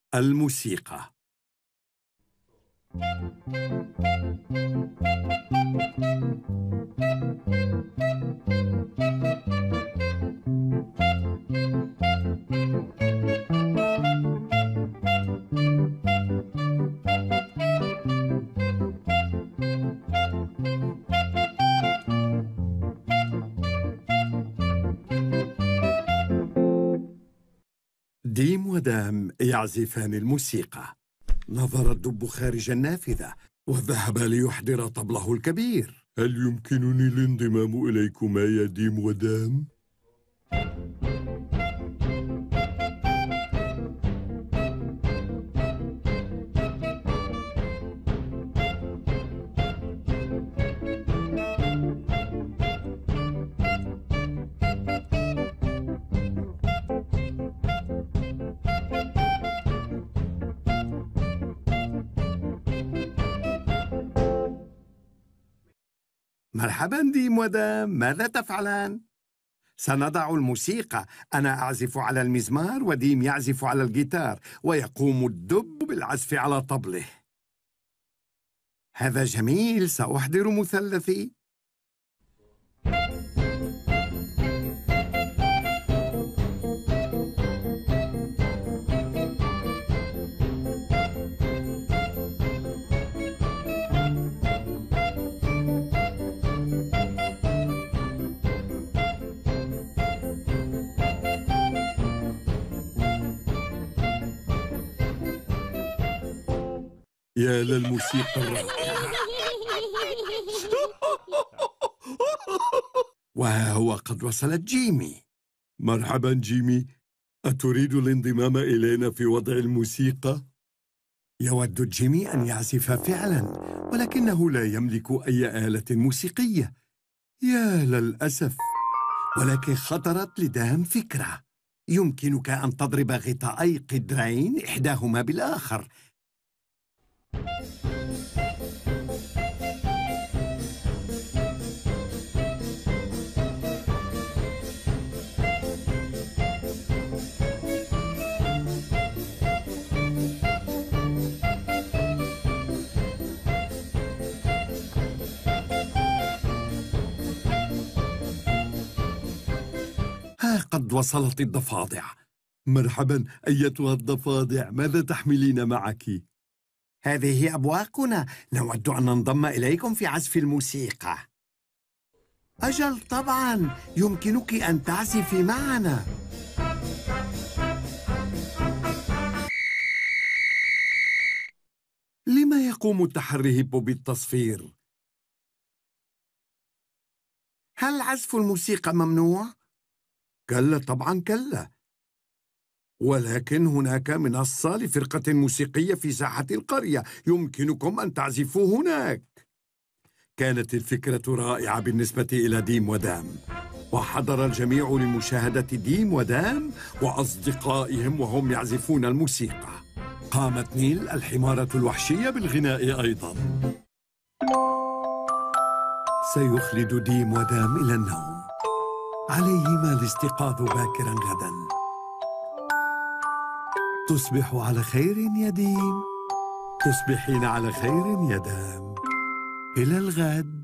الموسيقى. ديم ودام يعزفان الموسيقى. نظر الدب خارج النافذة وذهب ليحضر طبله الكبير. هل يمكنني الانضمام إليكما يا ديم ودام؟ مرحبا ديم ودام، ماذا تفعلان؟ سنضع الموسيقى، أنا أعزف على المزمار وديم يعزف على الجيتار، ويقوم الدب بالعزف على طبله. هذا جميل، سأحضر مثلثي. يا للموسيقى الرائعة. وها هو قد وصلت جيمي. مرحبا جيمي، أتريد الانضمام إلينا في وضع الموسيقى؟ يود جيمي أن يعزف فعلا، ولكنه لا يملك أي آلة موسيقية. يا للأسف. ولكن خطرت لدام فكرة. يمكنك أن تضرب غطائي قدرين إحداهما بالآخر. ها قد وصلت الضفادع. مرحبا أيتها الضفادع، ماذا تحملين معك؟ هذه أبواقنا، نود أن ننضم إليكم في عزف الموسيقى. أجل طبعا، يمكنك أن تعزفي معنا. لما يقوم التحري هيبو بالتصفير؟ هل عزف الموسيقى ممنوع؟ كلا طبعا كلا، ولكن هناك منصة لفرقة موسيقية في ساحة القرية، يمكنكم أن تعزفوا هناك. كانت الفكرة رائعة بالنسبة إلى ديم ودام، وحضر الجميع لمشاهدة ديم ودام وأصدقائهم وهم يعزفون الموسيقى. قامت نيل الحمارة الوحشية بالغناء أيضا. سيخلد ديم ودام إلى النوم، عليهما الاستيقاظ باكرا غدا. تصبح على خير يا ديم. تصبحين على خير يا دام. إلى الغد.